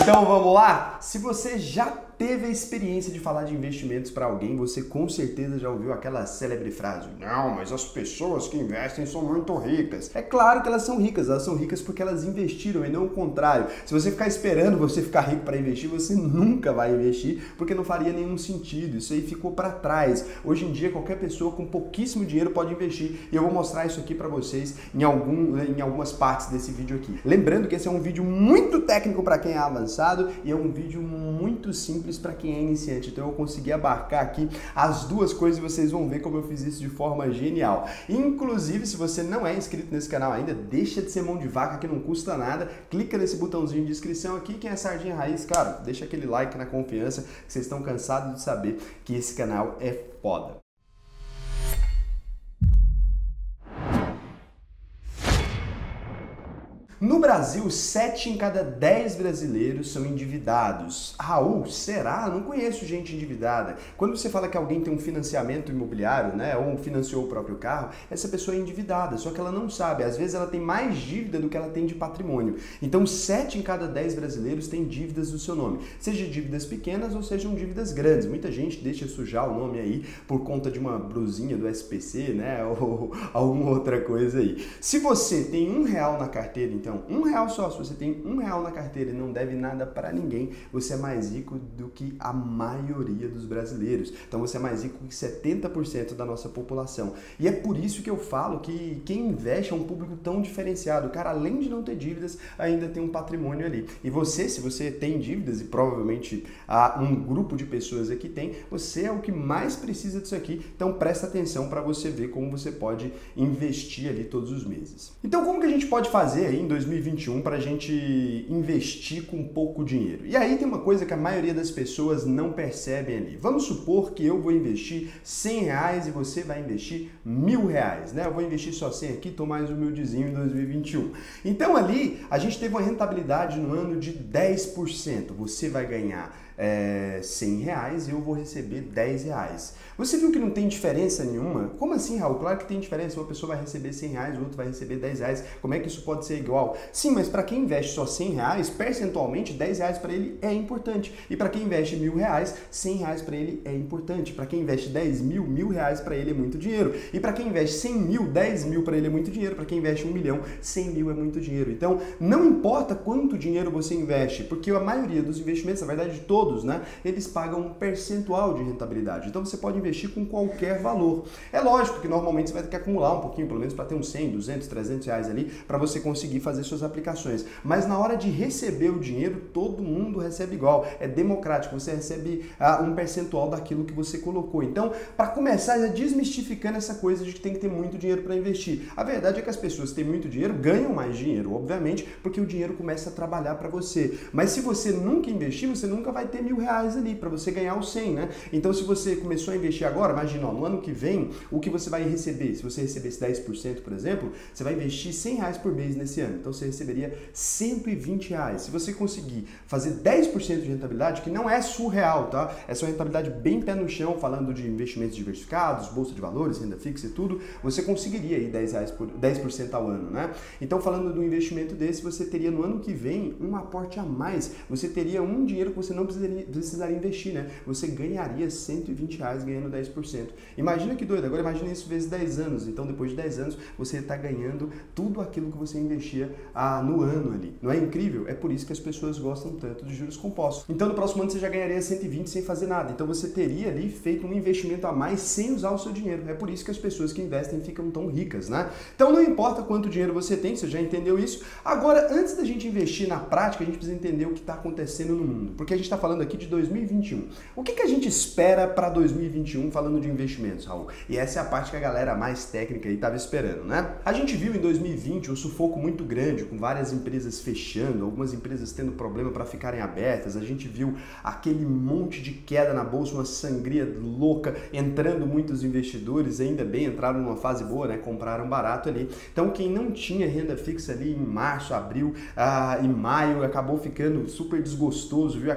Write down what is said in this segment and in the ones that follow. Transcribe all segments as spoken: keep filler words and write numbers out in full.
Então vamos lá? Se você já teve a experiência de falar de investimentos para alguém, você com certeza já ouviu aquela célebre frase: não, mas as pessoas que investem são muito ricas. É claro que elas são ricas, elas são ricas porque elas investiram e não o contrário. Se você ficar esperando você ficar rico para investir, você nunca vai investir porque não faria nenhum sentido. Isso aí ficou para trás. Hoje em dia qualquer pessoa com pouquíssimo dinheiro pode investir e eu vou mostrar isso aqui para vocês em, algum, em algumas partes desse vídeo aqui. Lembrando que esse é um vídeo muito técnico para quem é avançado e é um vídeo muito simples para quem é iniciante, então eu consegui abarcar aqui as duas coisas e vocês vão ver como eu fiz isso de forma genial. Inclusive, se você não é inscrito nesse canal ainda, deixa de ser mão de vaca que não custa nada, clica nesse botãozinho de inscrição aqui. Quem é Sardinha Raiz, cara, deixa aquele like na confiança que vocês estão cansados de saber que esse canal é foda. No Brasil, sete em cada dez brasileiros são endividados. Raul, será? Não conheço gente endividada. Quando você fala que alguém tem um financiamento imobiliário, né, ou financiou o próprio carro, essa pessoa é endividada, só que ela não sabe. Às vezes ela tem mais dívida do que ela tem de patrimônio. Então, sete em cada dez brasileiros têm dívidas do seu nome. Seja dívidas pequenas ou sejam dívidas grandes. Muita gente deixa sujar o nome aí por conta de uma brusinha do S P C, né, ou alguma outra coisa aí. Se você tem um real na carteira, então, um real só, se você tem um real na carteira e não deve nada para ninguém, você é mais rico do que a maioria dos brasileiros. Então você é mais rico que setenta por cento da nossa população. E é por isso que eu falo que quem investe é um público tão diferenciado. O cara, além de não ter dívidas, ainda tem um patrimônio ali. E você, se você tem dívidas, e provavelmente há um grupo de pessoas aqui tem, você é o que mais precisa disso aqui. Então presta atenção para você ver como você pode investir ali todos os meses. Então como que a gente pode fazer aí em dois mil e vinte e um para a gente investir com pouco dinheiro? E aí tem uma coisa que a maioria das pessoas não percebem ali. Vamos supor que eu vou investir cem reais e você vai investir mil reais, né? Eu vou investir só cem aqui, tô mais humildezinho em dois mil e vinte e um. Então ali a gente teve uma rentabilidade no ano de dez por cento. Você vai ganhar é, cem reais e eu vou receber dez reais. Você viu que não tem diferença nenhuma? Como assim, Raul? Claro que tem diferença. Uma pessoa vai receber cem reais, o outro vai receber dez reais. Como é que isso pode ser igual? Sim, mas para quem investe só cem reais, percentualmente dez reais para ele é importante. E para quem investe mil reais, cem reais para ele é importante. Para quem investe dez mil, mil reais para ele é muito dinheiro. E para quem investe cem mil, dez mil para ele é muito dinheiro. Para quem investe um milhão, cem mil é muito dinheiro. Então, não importa quanto dinheiro você investe, porque a maioria dos investimentos, na verdade todos, né, eles pagam um percentual de rentabilidade. Então você pode investir com qualquer valor. É lógico que normalmente você vai ter que acumular um pouquinho, pelo menos para ter uns cem, duzentos, trezentos reais ali, para você conseguir fazer suas aplicações. Mas na hora de receber o dinheiro, todo mundo recebe igual. É democrático, você recebe uh, um percentual daquilo que você colocou. Então, para começar, já desmistificando essa coisa de que tem que ter muito dinheiro para investir. A verdade é que as pessoas que têm muito dinheiro ganham mais dinheiro, obviamente, porque o dinheiro começa a trabalhar para você. Mas se você nunca investir, você nunca vai ter mil reais ali para você ganhar os cem, né? Então, se você começou a investir agora, imagina, ó, no ano que vem, o que você vai receber? Se você recebesse dez por cento, por exemplo, você vai investir cem reais por mês nesse ano. Então, você receberia cento e vinte reais. Se você conseguir fazer dez por cento de rentabilidade, que não é surreal, tá? Essa é uma rentabilidade bem pé no chão, falando de investimentos diversificados, bolsa de valores, renda fixa e tudo, você conseguiria aí dez reais por, dez por cento ao ano, né? Então, falando de um investimento desse, você teria no ano que vem um aporte a mais. Você teria um dinheiro que você não precisaria, precisaria investir, né? Você ganharia cento e vinte reais ganhando dez por cento. Imagina que doido, agora imagina isso vezes dez anos. Então, depois de dez anos, você está ganhando tudo aquilo que você investia ah, no ano ali. Não é incrível? É por isso que as pessoas gostam tanto de juros compostos. Então, no próximo ano você já ganharia cento e vinte sem fazer nada. Então, você teria ali feito um investimento a mais sem usar o seu dinheiro. É por isso que as pessoas que investem ficam tão ricas, né? Então, não importa quanto dinheiro você tem, você já entendeu isso. Agora, antes da gente investir na prática, a gente precisa entender o que está acontecendo no mundo. Porque a gente está falando aqui de dois mil e vinte e um. O que, que a gente espera para dois mil e vinte e um falando de investimentos, Raul? E essa é a parte que a galera mais técnica aí estava esperando, né? A gente viu em dois mil e vinte um sufoco muito grande, com várias empresas fechando, algumas empresas tendo problema para ficarem abertas. A gente viu aquele monte de queda na bolsa, uma sangria louca, entrando muitos investidores, ainda bem, entraram numa fase boa, né? Compraram barato ali. Então, quem não tinha renda fixa ali em março, abril ah, e maio, acabou ficando super desgostoso, viu? Aquela queda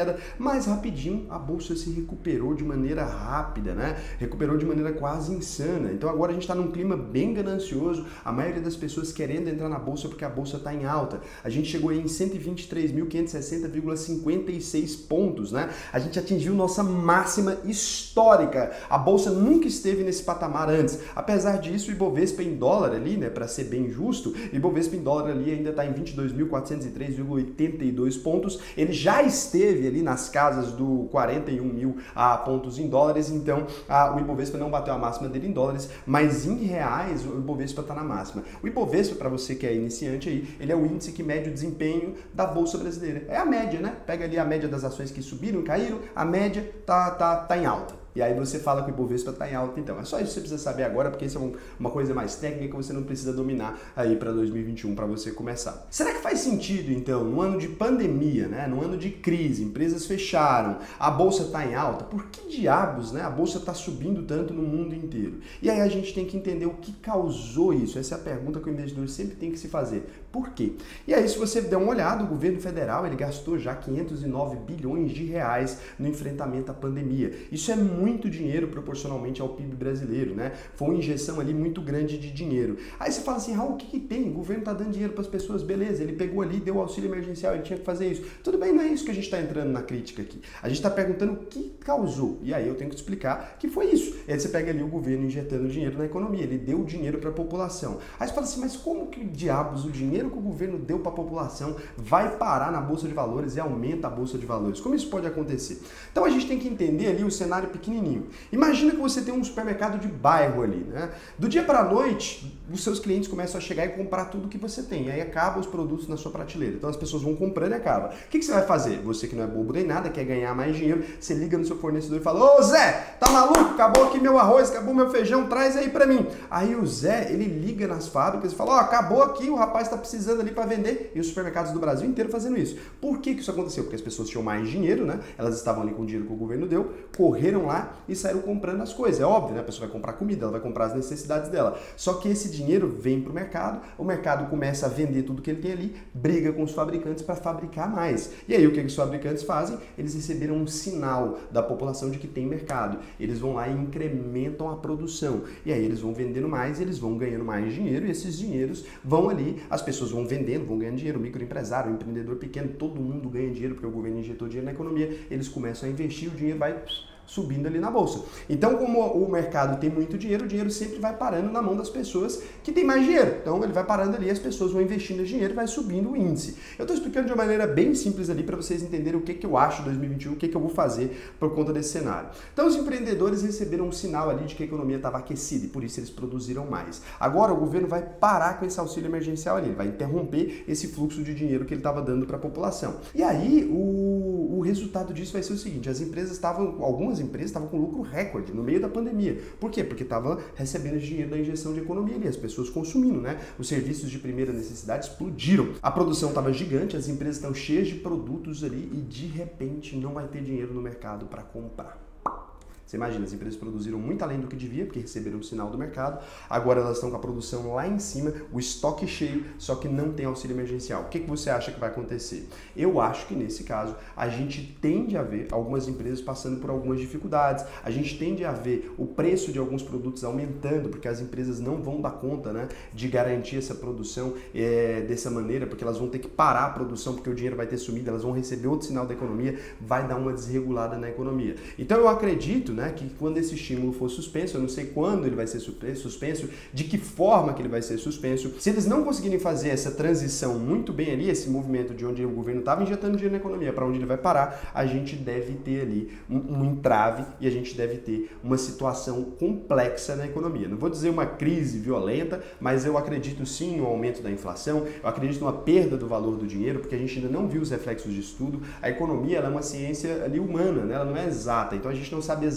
queda, mas rapidinho a bolsa se recuperou de maneira rápida, né? Recuperou de maneira quase insana. Então agora a gente está num clima bem ganancioso, a maioria das pessoas querendo entrar na bolsa porque a bolsa está em alta. A gente chegou aí em cento e vinte e três mil quinhentos e sessenta vírgula cinquenta e seis pontos, né? A gente atingiu nossa máxima histórica. A bolsa nunca esteve nesse patamar antes. Apesar disso, o Ibovespa em dólar ali, né, para ser bem justo, o Ibovespa em dólar ali ainda está em vinte e dois mil quatrocentos e três vírgula oitenta e dois pontos. Ele já esteve ali nas casas do quarenta e um mil a pontos em dólares, então a, o Ibovespa não bateu a máxima dele em dólares, mas em reais o Ibovespa está na máxima. O Ibovespa, para você que é iniciante aí, ele é o índice que mede o desempenho da Bolsa Brasileira. É a média, né? Pega ali a média das ações que subiram e caíram, a média tá, tá, tá em alta. E aí você fala que o Ibovespa está em alta, então. É só isso que você precisa saber agora, porque isso é uma coisa mais técnica que você não precisa dominar aí para dois mil e vinte e um para você começar. Será que faz sentido, então, no ano de pandemia, né, no ano de crise, empresas fecharam, a bolsa está em alta? Por que diabos, né, a bolsa está subindo tanto no mundo inteiro? E aí a gente tem que entender o que causou isso. Essa é a pergunta que o investidor sempre tem que se fazer. Por quê? E aí, se você der uma olhada, o governo federal ele gastou já quinhentos e nove bilhões de reais no enfrentamento à pandemia. Isso é muito muito dinheiro proporcionalmente ao P I B brasileiro, né? Foi uma injeção ali muito grande de dinheiro. Aí você fala assim, Raul, o que que tem? O governo tá dando dinheiro para as pessoas, beleza, ele pegou ali, deu auxílio emergencial, ele tinha que fazer isso. Tudo bem, não é isso que a gente está entrando na crítica aqui. A gente está perguntando o que causou. E aí eu tenho que explicar que foi isso. E aí você pega ali o governo injetando dinheiro na economia, ele deu dinheiro para a população. Aí você fala assim, mas como que diabos o dinheiro que o governo deu para a população vai parar na Bolsa de Valores e aumenta a Bolsa de Valores? Como isso pode acontecer? Então a gente tem que entender ali o cenário pequenininho. Imagina que você tem um supermercado de bairro ali, né? Do dia para a noite, os seus clientes começam a chegar e comprar tudo que você tem. Aí acabam os produtos na sua prateleira. Então as pessoas vão comprando e acaba. O que que você vai fazer? Você que não é bobo nem nada, quer ganhar mais dinheiro, você liga no seu fornecedor e fala, ô Zé, tá maluco? Acabou aqui meu arroz, acabou meu feijão, traz aí para mim. Aí o Zé, ele liga nas fábricas e fala, ó, oh, acabou aqui, o rapaz tá precisando ali para vender. E os supermercados do Brasil inteiro fazendo isso. Por que que isso aconteceu? Porque as pessoas tinham mais dinheiro, né? Elas estavam ali com o dinheiro que o governo deu, correram lá e saíram comprando as coisas. É óbvio, né? A pessoa vai comprar comida, ela vai comprar as necessidades dela. Só que esse dinheiro vem para o mercado, o mercado começa a vender tudo que ele tem ali, briga com os fabricantes para fabricar mais. E aí o que os fabricantes fazem? Eles receberam um sinal da população de que tem mercado. Eles vão lá e incrementam a produção. E aí eles vão vendendo mais, eles vão ganhando mais dinheiro e esses dinheiros vão ali, as pessoas vão vendendo, vão ganhando dinheiro, o microempresário, o empreendedor pequeno, todo mundo ganha dinheiro porque o governo injetou dinheiro na economia, eles começam a investir, o dinheiro vai subindo ali na bolsa. Então, como o mercado tem muito dinheiro, o dinheiro sempre vai parando na mão das pessoas que têm mais dinheiro. Então, ele vai parando ali, as pessoas vão investindo esse dinheiro e vai subindo o índice. Eu estou explicando de uma maneira bem simples ali para vocês entenderem o que, que eu acho de dois mil e vinte e um, o que, que eu vou fazer por conta desse cenário. Então, os empreendedores receberam um sinal ali de que a economia estava aquecida e por isso eles produziram mais. Agora, o governo vai parar com esse auxílio emergencial ali, ele vai interromper esse fluxo de dinheiro que ele estava dando para a população. E aí, o, o resultado disso vai ser o seguinte, as empresas estavam, algumas empresas estavam com lucro recorde no meio da pandemia. Por quê? Porque estavam recebendo dinheiro da injeção de economia ali, as pessoas consumindo, né? Os serviços de primeira necessidade explodiram. A produção estava gigante, as empresas estão cheias de produtos ali e de repente não vai ter dinheiro no mercado para comprar. Você imagina, as empresas produziram muito além do que devia, porque receberam um sinal do mercado, agora elas estão com a produção lá em cima, o estoque cheio, só que não tem auxílio emergencial. O que, que você acha que vai acontecer? Eu acho que nesse caso, a gente tende a ver algumas empresas passando por algumas dificuldades, a gente tende a ver o preço de alguns produtos aumentando, porque as empresas não vão dar conta, né, de garantir essa produção é, dessa maneira, porque elas vão ter que parar a produção, porque o dinheiro vai ter sumido, elas vão receber outro sinal da economia, vai dar uma desregulada na economia. Então eu acredito, né, que quando esse estímulo for suspenso, eu não sei quando ele vai ser suspenso, de que forma que ele vai ser suspenso, se eles não conseguirem fazer essa transição muito bem ali, esse movimento de onde o governo estava injetando dinheiro na economia para onde ele vai parar, a gente deve ter ali um, um entrave e a gente deve ter uma situação complexa na economia. Não vou dizer uma crise violenta, mas eu acredito sim no aumento da inflação, eu acredito numa perda do valor do dinheiro, porque a gente ainda não viu os reflexos de estudo. A economia ela é uma ciência ali humana, né? Ela não é exata, então a gente não sabe exatamente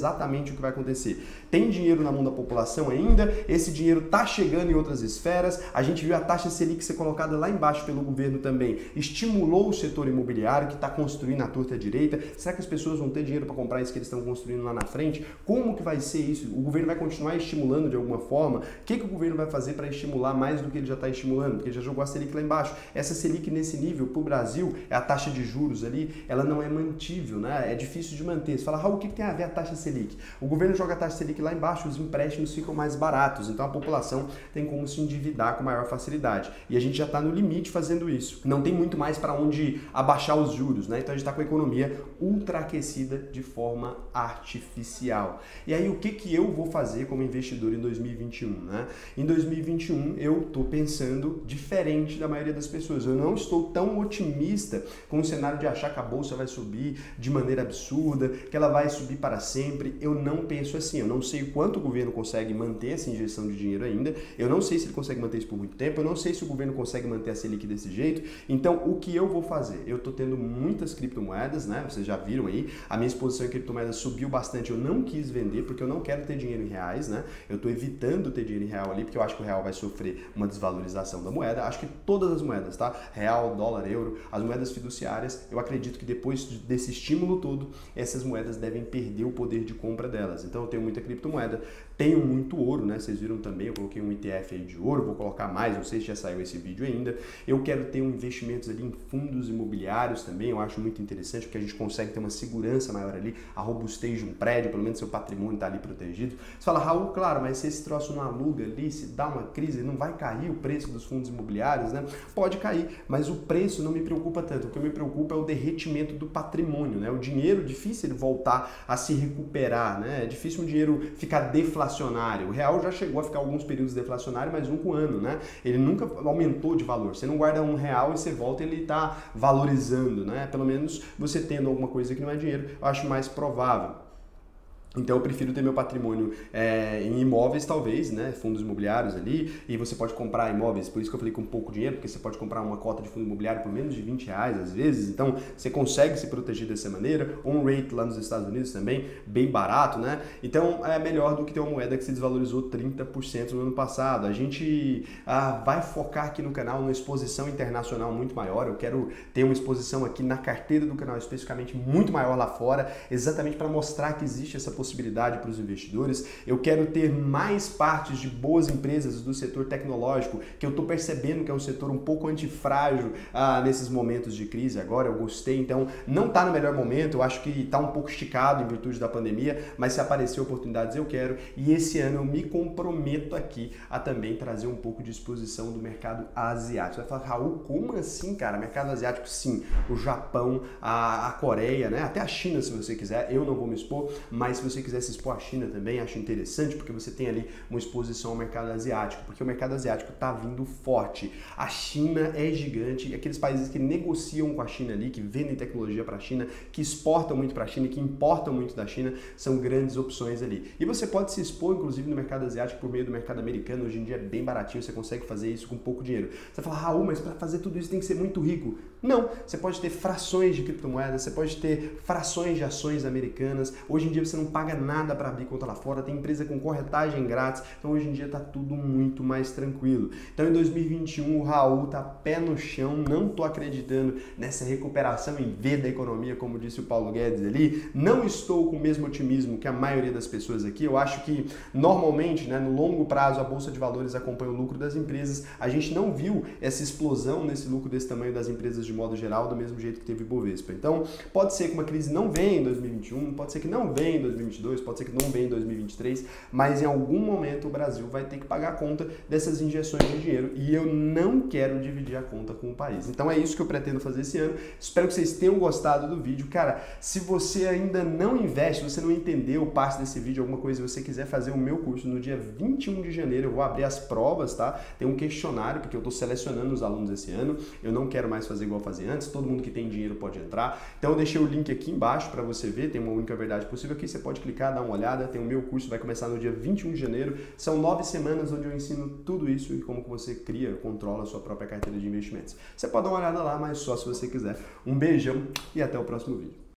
exatamente o que vai acontecer. Tem dinheiro na mão da população ainda, esse dinheiro está chegando em outras esferas, a gente viu a taxa Selic ser colocada lá embaixo pelo governo também, estimulou o setor imobiliário que está construindo a torta direita. Será que as pessoas vão ter dinheiro para comprar isso que eles estão construindo lá na frente? Como que vai ser isso? O governo vai continuar estimulando de alguma forma? O que, que o governo vai fazer para estimular mais do que ele já está estimulando? Porque ele já jogou a Selic lá embaixo. Essa Selic nesse nível, para o Brasil, é a taxa de juros ali, ela não é mantível, né? É difícil de manter. Você fala, Raul, o que, que tem a ver a taxa Selic? O governo joga a taxa Selic lá embaixo, os empréstimos ficam mais baratos, então a população tem como se endividar com maior facilidade. E a gente já está no limite fazendo isso. Não tem muito mais para onde abaixar os juros, né? Então a gente está com a economia ultraaquecida de forma artificial. E aí o que, que eu vou fazer como investidor em dois mil e vinte e um, né? Em dois mil e vinte e um eu estou pensando diferente da maioria das pessoas. Eu não estou tão otimista com o cenário de achar que a bolsa vai subir de maneira absurda, que ela vai subir para sempre. Eu não penso assim. Eu não sei o quanto o governo consegue manter essa injeção de dinheiro ainda. Eu não sei se ele consegue manter isso por muito tempo. Eu não sei se o governo consegue manter a Selic desse jeito. Então, o que eu vou fazer? Eu estou tendo muitas criptomoedas, né? Vocês já viram aí. A minha exposição em criptomoedas subiu bastante. Eu não quis vender porque eu não quero ter dinheiro em reais, né? Eu estou evitando ter dinheiro em real ali porque eu acho que o real vai sofrer uma desvalorização da moeda. Acho que todas as moedas, tá? Real, dólar, euro, as moedas fiduciárias, eu acredito que depois desse estímulo todo, essas moedas devem perder o poder de compra delas. Então, eu tenho muita criptomoeda. Tenho muito ouro, né? Vocês viram também, eu coloquei um E T F aí de ouro, vou colocar mais, não sei se já saiu esse vídeo ainda. Eu quero ter um investimentos ali em fundos imobiliários também, eu acho muito interessante, porque a gente consegue ter uma segurança maior ali, a robustez de um prédio, pelo menos seu patrimônio está ali protegido. Você fala, Raul, claro, mas se esse troço não aluga ali, se dá uma crise, não vai cair o preço dos fundos imobiliários, né? Pode cair, mas o preço não me preocupa tanto, o que me preocupa é o derretimento do patrimônio, né? O dinheiro, difícil ele voltar a se recuperar, né? É difícil o dinheiro ficar deflacionário. O real já chegou a ficar alguns períodos deflacionário, mas um com ano, né? Ele nunca aumentou de valor. Você não guarda um real e você volta e ele está valorizando, né? Pelo menos você tendo alguma coisa que não é dinheiro, eu acho mais provável. Então eu prefiro ter meu patrimônio é, em imóveis talvez, né, fundos imobiliários ali, e você pode comprar imóveis, por isso que eu falei com pouco dinheiro, porque você pode comprar uma cota de fundo imobiliário por menos de vinte reais às vezes, então você consegue se proteger dessa maneira, on rate lá nos Estados Unidos também, bem barato, né, então é melhor do que ter uma moeda que se desvalorizou trinta por cento no ano passado. A gente ah, vai focar aqui no canal numa exposição internacional muito maior, eu quero ter uma exposição aqui na carteira do canal especificamente muito maior lá fora, exatamente para mostrar que existe essa possibilidade possibilidade para os investidores. Eu quero ter mais partes de boas empresas do setor tecnológico, que eu estou percebendo que é um setor um pouco antifrágil ah, nesses momentos de crise agora, eu gostei, então não está no melhor momento, eu acho que está um pouco esticado em virtude da pandemia, mas se aparecer oportunidades eu quero, e esse ano eu me comprometo aqui a também trazer um pouco de exposição do mercado asiático. Você vai falar, Raul, como assim, cara? Mercado asiático, sim, o Japão, a, a Coreia, né? Até a China, se você quiser, eu não vou me expor, mas se você quiser se expor à China também, acho interessante, porque você tem ali uma exposição ao mercado asiático, porque o mercado asiático está vindo forte. A China é gigante, e aqueles países que negociam com a China ali, que vendem tecnologia para a China, que exportam muito para a China, que importam muito da China, são grandes opções ali. E você pode se expor, inclusive, no mercado asiático por meio do mercado americano, hoje em dia é bem baratinho, você consegue fazer isso com pouco dinheiro. Você fala, Raul, mas para fazer tudo isso tem que ser muito rico. Não, você pode ter frações de criptomoedas, você pode ter frações de ações americanas, hoje em dia você não paga nada para abrir conta lá fora, tem empresa com corretagem grátis, então hoje em dia está tudo muito mais tranquilo. Então em dois mil e vinte e um o Raul tá pé no chão, não tô acreditando nessa recuperação em V da economia, como disse o Paulo Guedes ali, não estou com o mesmo otimismo que a maioria das pessoas aqui, eu acho que normalmente, né, no longo prazo a Bolsa de Valores acompanha o lucro das empresas, a gente não viu essa explosão nesse lucro desse tamanho das empresas de modo geral, do mesmo jeito que teve o Bovespa. Então pode ser que uma crise não venha em dois mil e vinte e um, pode ser que não venha em dois mil e vinte e dois, pode ser que não venha em dois mil e vinte e três, mas em algum momento o Brasil vai ter que pagar a conta dessas injeções de dinheiro e eu não quero dividir a conta com o país. Então é isso que eu pretendo fazer esse ano. Espero que vocês tenham gostado do vídeo. Cara, se você ainda não investe, você não entendeu parte desse vídeo, alguma coisa, e você quiser fazer o meu curso no dia vinte e um de janeiro, eu vou abrir as provas, tá? Tem um questionário, porque eu estou selecionando os alunos esse ano. Eu não quero mais fazer igual eu fazia antes, todo mundo que tem dinheiro pode entrar. Então eu deixei o link aqui embaixo para você ver, tem uma única verdade possível aqui, você pode clicar, dar uma olhada, tem o meu curso, vai começar no dia vinte e um de janeiro, são nove semanas onde eu ensino tudo isso e como que você cria, controla a sua própria carteira de investimentos. Você pode dar uma olhada lá, mas só se você quiser. Um beijão e até o próximo vídeo.